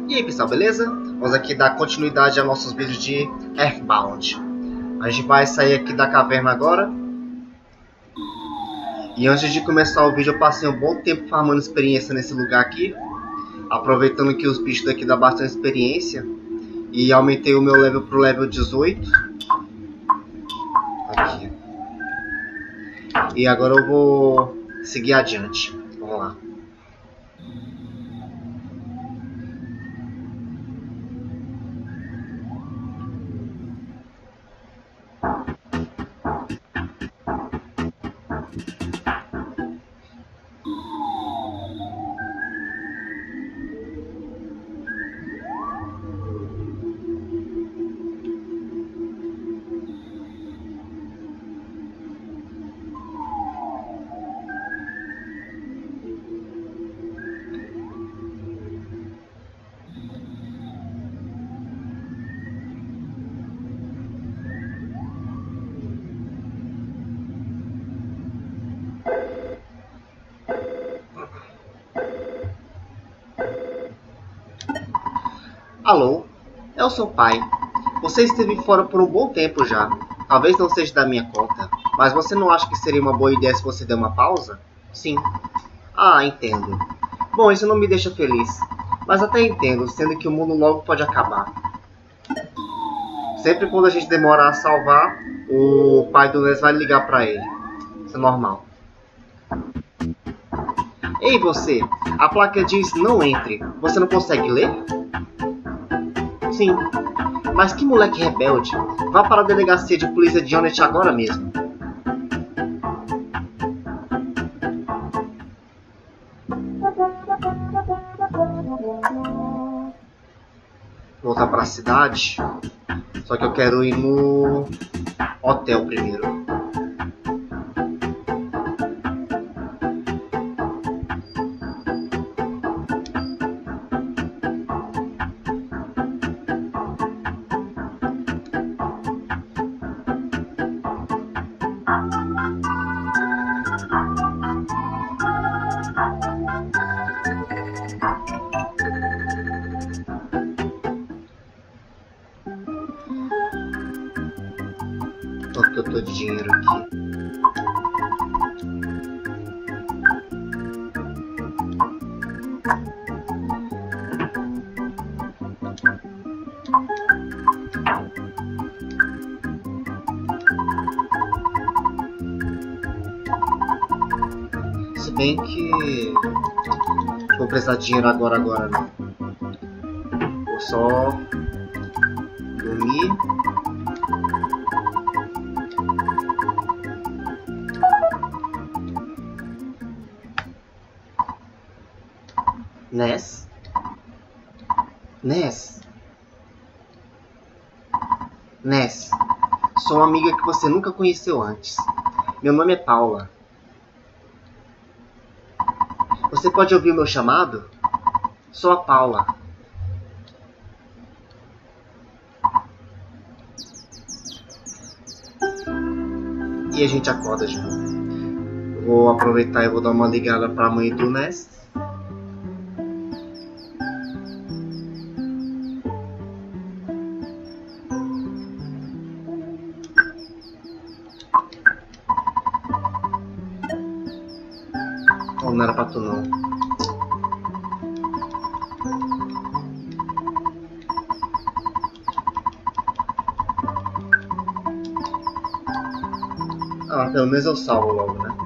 E aí pessoal, beleza? Vamos aqui dar continuidade aos nossos vídeos de Earthbound. A gente vai sair aqui da caverna agora. E antes de começar o vídeo eu passei um bom tempo farmando experiência nesse lugar aqui. Aproveitando que os bichos daqui dão bastante experiência. E aumentei o meu level pro level 18. Aqui. E agora eu vou seguir adiante. Vamos lá. Alô, é o seu pai. Você esteve fora por um bom tempo já. Talvez não seja da minha conta, mas você não acha que seria uma boa ideia se você der uma pausa? Sim. Ah, entendo. Bom, isso não me deixa feliz, mas até entendo, sendo que o mundo logo pode acabar. Sempre quando a gente demora a salvar, o pai do Ness vai ligar pra ele. Isso é normal. Ei, você! A placa diz não entre. Você não consegue ler? Sim. Mas que moleque rebelde. Vá para a delegacia de polícia de Onett agora mesmo. Voltar para a cidade. Só que eu quero ir no hotel primeiro. Quanto que eu tô de dinheiro aqui? Se bem que vou precisar de dinheiro agora não. Vou só dormir. Ness? Ness? Ness, sou uma amiga que você nunca conheceu antes. Meu nome é Paula. Você pode ouvir o meu chamado? Sou a Paula. E a gente acorda de novo. Vou aproveitar e vou dar uma ligada para a mãe do Ness. Não era pra tu não. Ah, pelo menos eu salvo logo, né?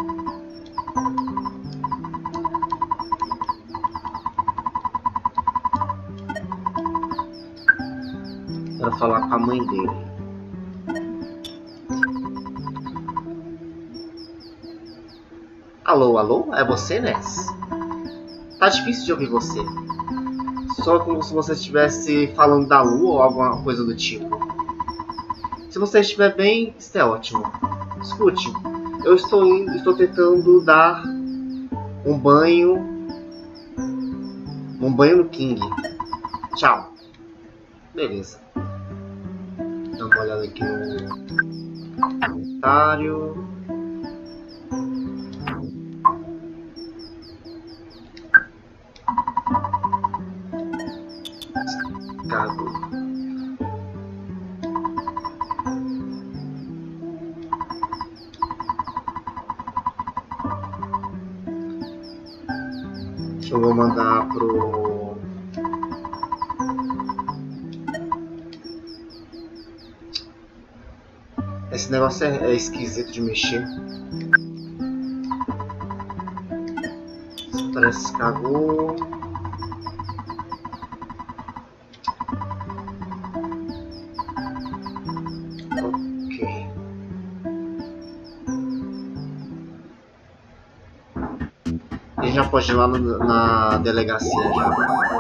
Quero falar com a mãe dele. Alô, alô? É você, Ness? Tá difícil de ouvir você. Só como se você estivesse falando da lua ou alguma coisa do tipo. Se você estiver bem, isso é ótimo. Escute, eu estou tentando dar um banho no King. Tchau. Beleza. Dá uma olhada aqui no inventário. escargot. Eu vou mandar pro... Esse negócio é esquisito de mexer. Isso parece escargot. Ok. A gente já pode ir lá na delegacia já.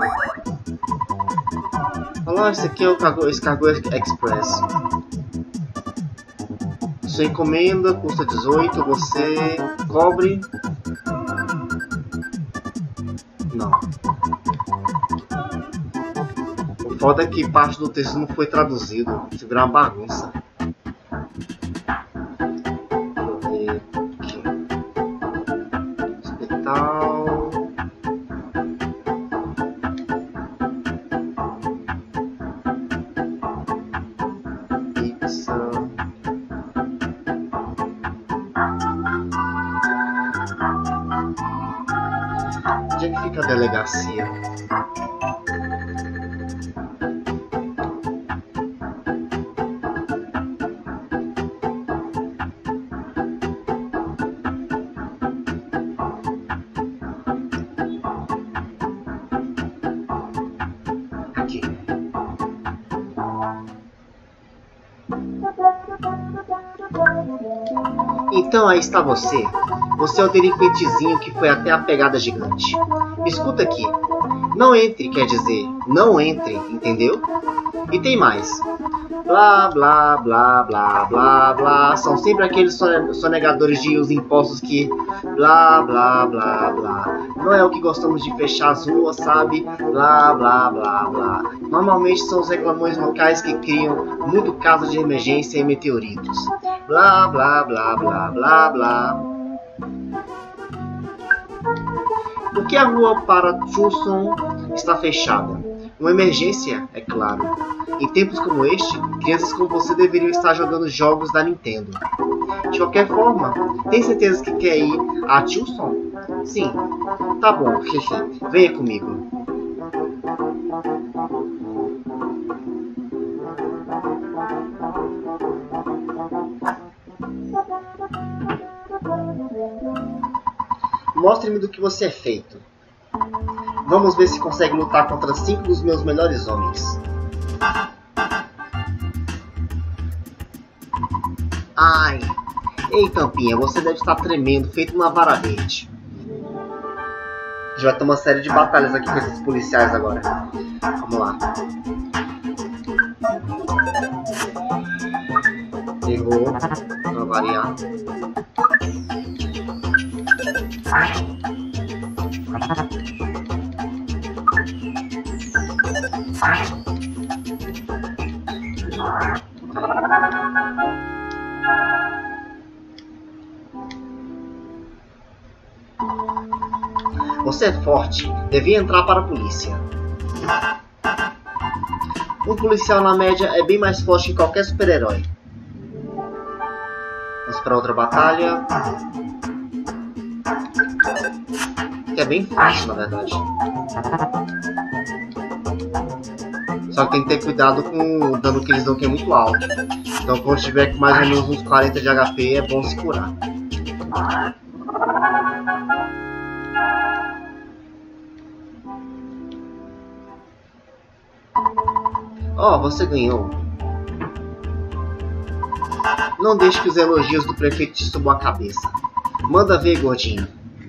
Olá, esse aqui é o Escargot Express. Sua encomenda custa 18, você cobre... Não. O foda é que parte do texto não foi traduzido. Isso virou uma bagunça. Deixa eu ver aqui. Hospital... Pizza... Onde é que fica a delegacia? Aqui. Então aí está você. Você é o delinquentezinho que foi até a pegada gigante. Me escuta aqui. Não entre, quer dizer, não entre, entendeu? E tem mais. Blá, blá, blá, blá, blá, blá. São sempre aqueles sonegadores de os impostos que... Blá, blá, blá, blá. Não é o que gostamos de fechar as ruas, sabe? Blá, blá, blá, blá. Normalmente são os reclamões locais que criam muito caso de emergência e meteoritos. Blá, blá, blá, blá, blá, blá. Por que a rua para Tucson está fechada? Uma emergência, é claro. Em tempos como este, crianças como você deveriam estar jogando jogos da Nintendo. De qualquer forma, tem certeza que quer ir a Tucson? Sim. Tá bom, venha comigo. Mostre-me do que você é feito. Vamos ver se consegue lutar contra 5 dos meus melhores homens. Ai! Ei, Tampinha, você deve estar tremendo, feito uma vara verde. A gente vai ter uma série de batalhas aqui com esses policiais agora. Vamos lá. Errou, pra variar. Você é forte, devia entrar para a polícia. Um policial na média é bem mais forte que qualquer super-herói. Vamos para outra batalha. Que é bem fácil, na verdade. Só que tem que ter cuidado com o dano que eles dão, que é muito alto. Então quando tiver com mais ou menos uns 40 de HP, é bom se curar. Oh, você ganhou. Não deixe que os elogios do prefeito te subam a cabeça. Manda ver, gordinho.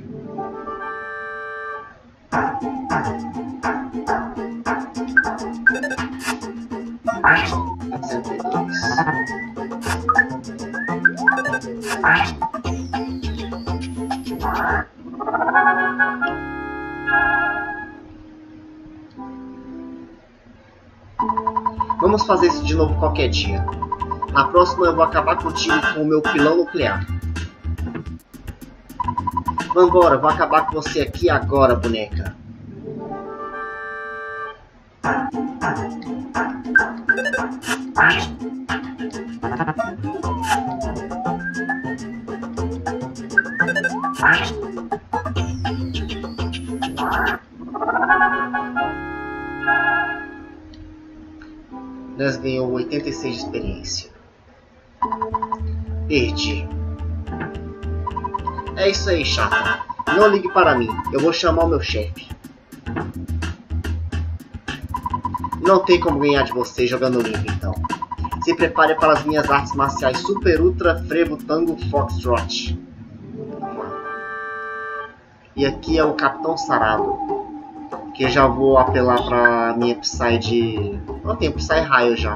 Vamos fazer isso de novo qualquer dia. Na próxima eu vou acabar contigo com o meu pilão nuclear. Vambora, vou acabar com você aqui agora, boneca. Ness ganhou 86 de experiência. Perdi. É isso aí, chata. Não ligue para mim. Eu vou chamar o meu chefe. Não tem como ganhar de você jogando limpo, então. Se prepare para as minhas artes marciais Super Ultra Frevo Tango Foxtrot. E aqui é o Capitão Sarado. Que eu já vou apelar para minha Psy de... Não tem Psy Raio já.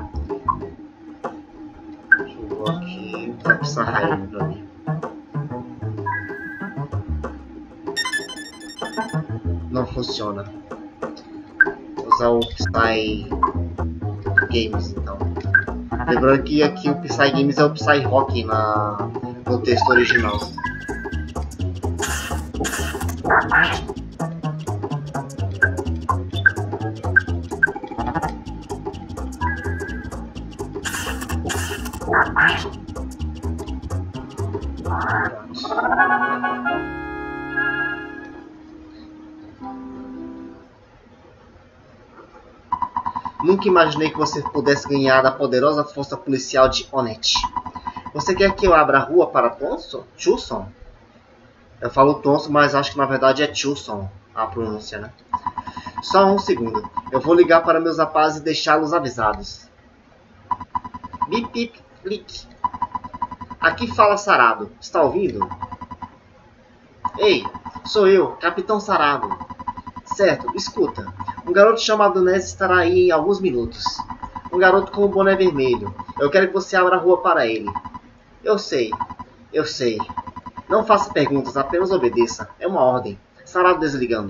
Deixa eu ver aqui. Tá Psy Raio pra mim. Não funciona. Vou usar o Psy Games então. Lembrando que aqui o Psy Games é o Psy Rock no texto original. Nunca imaginei que você pudesse ganhar da poderosa força policial de Onett. Você quer que eu abra a rua para Tucson? Eu falo Tucson, mas acho que na verdade é Tucson a pronúncia, né? Só um segundo. Eu vou ligar para meus rapazes e deixá-los avisados. Bip, bip, clique. Aqui fala Sarado. Está ouvindo? Ei, sou eu, Capitão Sarado. Certo, escuta. Um garoto chamado Ness estará aí em alguns minutos. Um garoto com um boné vermelho. Eu quero que você abra a rua para ele. Eu sei. Não faça perguntas, apenas obedeça. É uma ordem. Sarado desligando.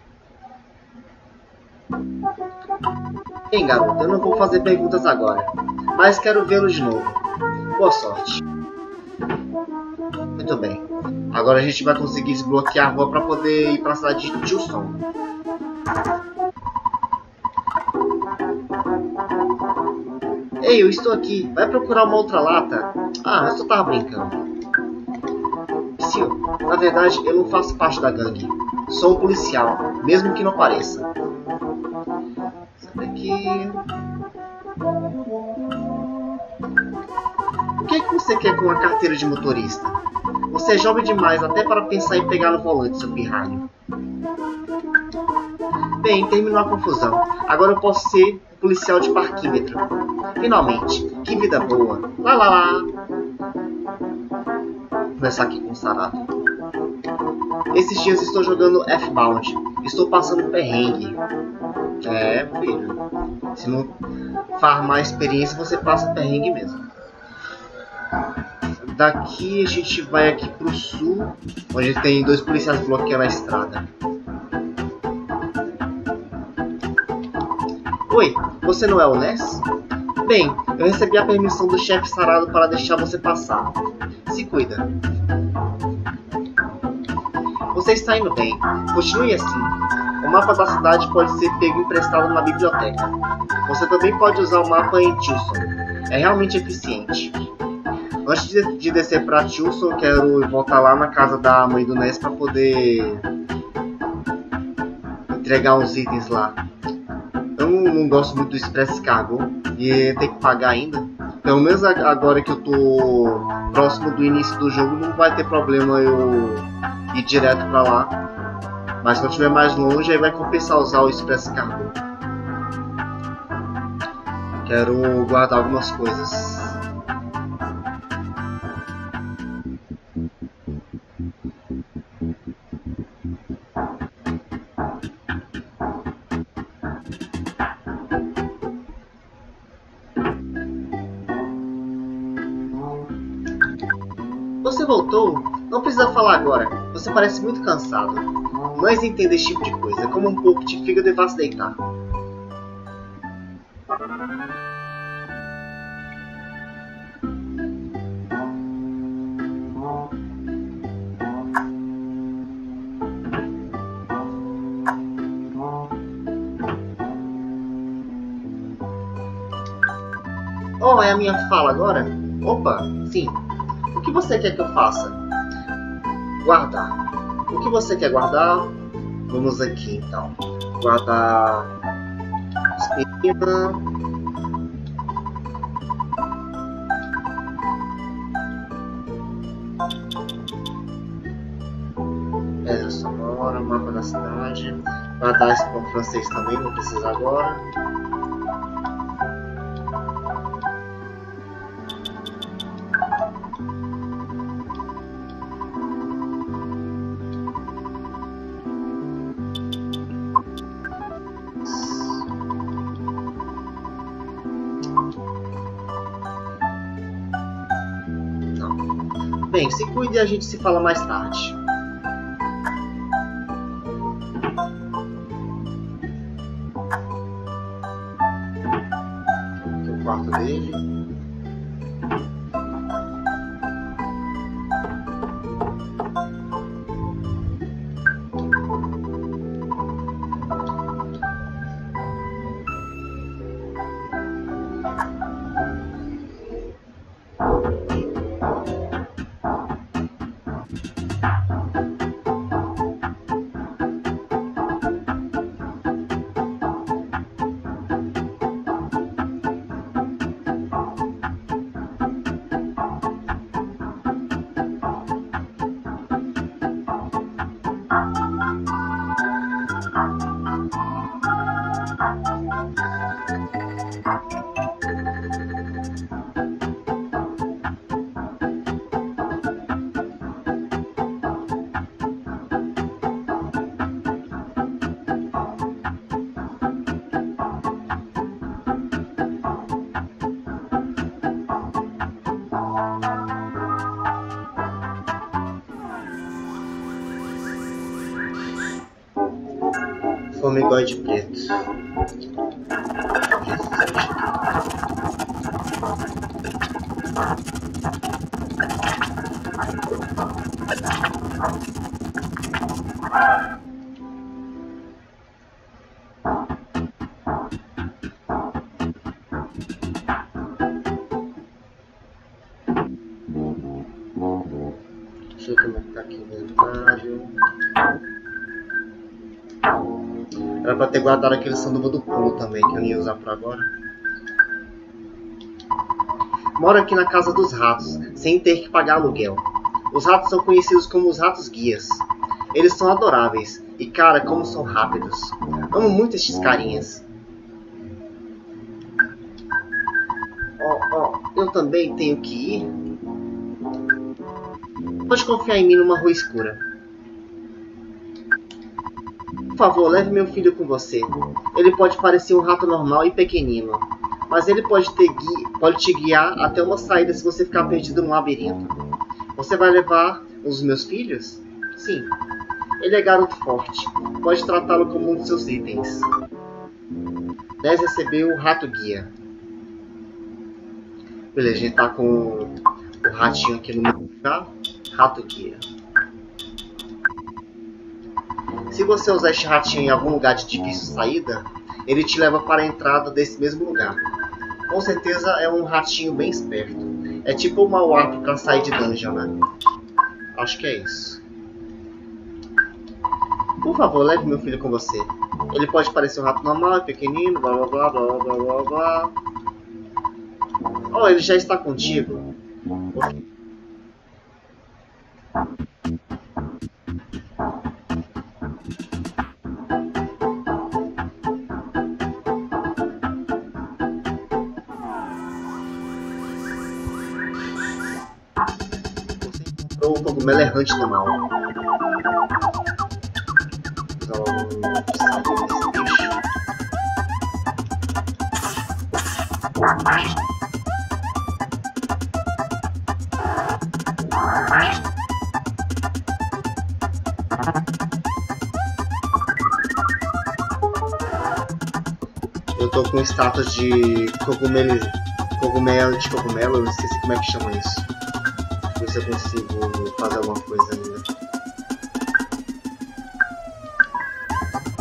Bem, garoto, eu não vou fazer perguntas agora. Mas quero vê-lo de novo. Boa sorte. Muito bem. Agora a gente vai conseguir desbloquear a rua para poder ir para a cidade de Tucson. Ei, eu estou aqui. Vai procurar uma outra lata? Ah, eu só tava brincando. Psyu, na verdade, eu não faço parte da gangue. Sou um policial, mesmo que não pareça. Sai daqui. O que é que você quer com uma carteira de motorista? Você é jovem demais até para pensar em pegar no volante, seu pirralho. Bem, terminou a confusão. Agora eu posso ser policial de parquímetro. Finalmente, que vida boa. Lá lá lá. Vou começar aqui com o Sarado. Esses dias estou jogando F-Bound. Estou passando perrengue. É, filho. Se não farmar experiência, você passa perrengue mesmo. Daqui a gente vai aqui pro sul, onde tem dois policiais bloqueando a estrada. Oi, você não é o Ness? Bem, eu recebi a permissão do chefe Sarado para deixar você passar. Se cuida. Você está indo bem. Continue assim. O mapa da cidade pode ser pego emprestado na biblioteca. Você também pode usar o mapa em Tucson. É realmente eficiente. Antes de descer para Tucson, eu quero voltar lá na casa da mãe do Ness para poder entregar uns itens lá. Eu não gosto muito do Express Cargo e tem que pagar ainda. Pelo menos agora que eu tô próximo do início do jogo, não vai ter problema eu ir direto para lá. Mas quando estiver mais longe, aí vai compensar usar o Express Cargo. Quero guardar algumas coisas. Você voltou? Não precisa falar agora. Você parece muito cansado. Mas entenda esse tipo de coisa. Como um pouco de fígado e vá se deitar. Oh, é a minha fala agora? Opa, sim. O que você quer que eu faça? Guardar. O que você quer guardar? Vamos aqui então. Guardar aspirina. Pedra sonora, mapa da cidade. Guardar esse pão francês também, não precisa agora. Bem, se cuide e a gente se fala mais tarde. Aqui é o quarto dele. Formigóide preto. Deixa eu ver como é que tá aqui o inventário. Era pra ter guardado aquele sanduba do pulo também, que eu não ia usar por agora. Moro aqui na casa dos ratos, sem ter que pagar aluguel. Os ratos são conhecidos como os ratos guias. Eles são adoráveis, e cara, como são rápidos. Amo muito estes carinhas. Eu também tenho que ir? Pode confiar em mim numa rua escura. Por favor, leve meu filho com você. Ele pode parecer um rato normal e pequenino, mas ele pode te guiar até uma saída se você ficar perdido no labirinto. Você vai levar um dos meus filhos? Sim. Ele é garoto forte. Pode tratá-lo como um de seus itens. 10 recebeu o rato guia. Beleza, a gente tá com o ratinho aqui no meio já. Rato guia. Se você usar este ratinho em algum lugar de difícil saída, ele te leva para a entrada desse mesmo lugar. Com certeza é um ratinho bem esperto. É tipo uma warp para sair de dungeon, né? Acho que é isso. Por favor, leve meu filho com você. Ele pode parecer um rato normal, pequenino, blá blá blá blá blá blá blá. Oh, ele já está contigo. O cogumelo errante do mal. Eu tô com status de cogumelo de cogumelo, eu não sei como é que chama isso. Ver se eu consigo fazer alguma coisa ainda.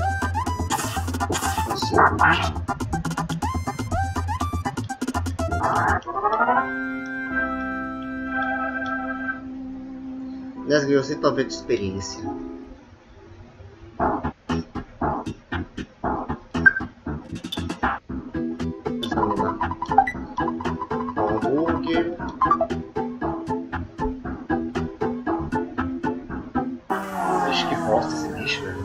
Consigo. 10 ganhou 190 de experiência. Examinar. Hambúrguer. Acho que bosta esse bicho, velho.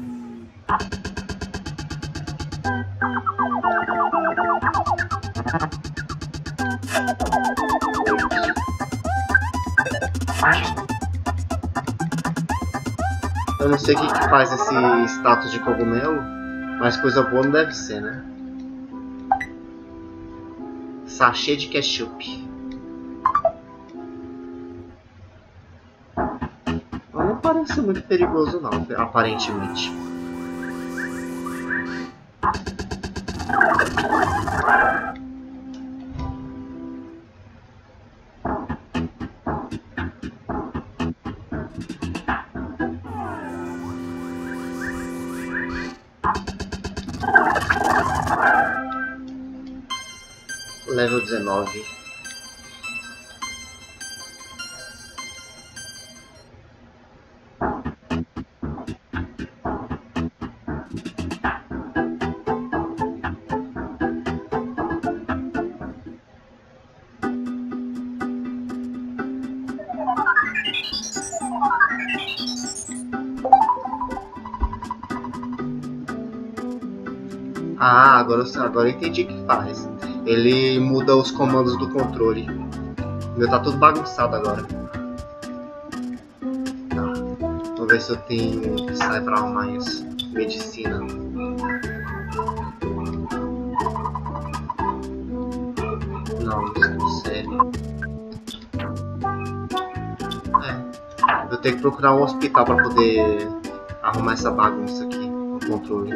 Eu não sei o que faz esse status de cogumelo, mas coisa boa não deve ser, né? Sachê de ketchup. Não parece muito perigoso não, aparentemente. Level 19. Ah, agora eu entendi o que faz. Ele muda os comandos do controle. O meu tá tudo bagunçado agora. Tá. Vou ver se eu tenho que sair pra arrumar isso. Medicina. Não, não serve. Eu tenho que procurar um hospital pra poder arrumar essa bagunça aqui no controle.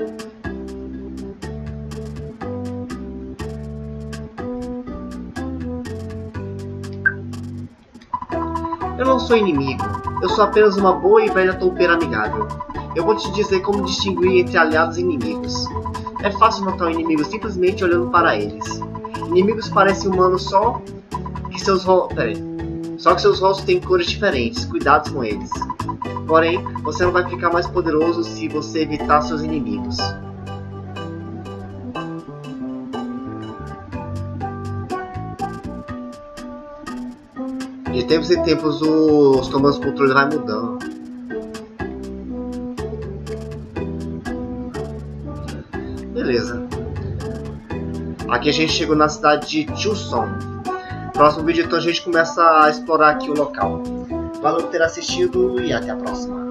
Eu não sou inimigo, eu sou apenas uma boa e velha toupeira amigável. Eu vou te dizer como distinguir entre aliados e inimigos. É fácil notar um inimigo simplesmente olhando para eles. Inimigos parecem humanos só que seus rostos têm cores diferentes, cuidado com eles. Porém, você não vai ficar mais poderoso se você evitar seus inimigos. De tempos em tempos os comandos de controle vai mudando. Beleza. Aqui a gente chegou na cidade de Chuson. Próximo vídeo então a gente começa a explorar aqui o local. Valeu por ter assistido e até a próxima.